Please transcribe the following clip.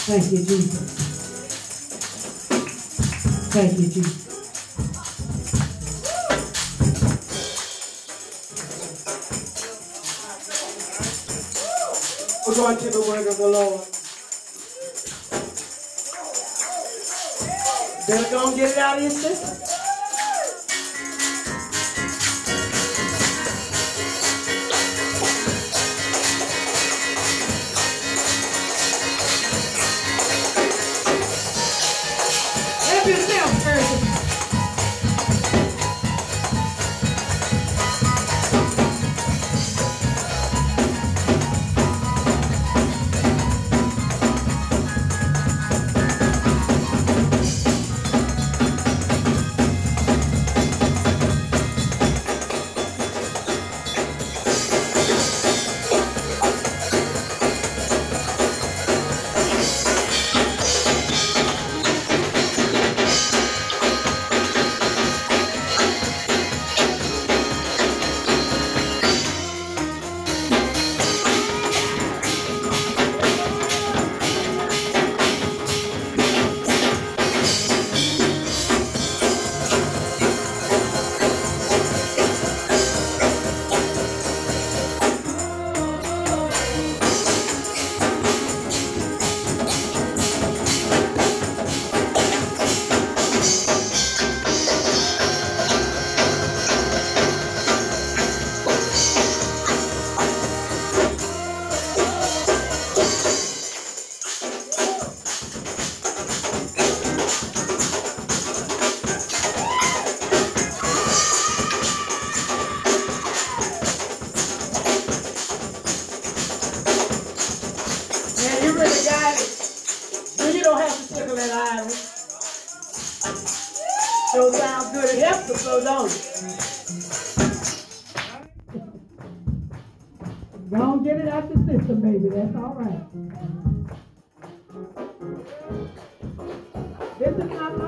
Thank you, Jesus. Thank you, Jesus. We're going to the word of the Lord. Better go and get it out of your system. Help yourself, person. Sure sounds good. It helps us, so don't it? Don't get it out the system, baby. That's all right. This is not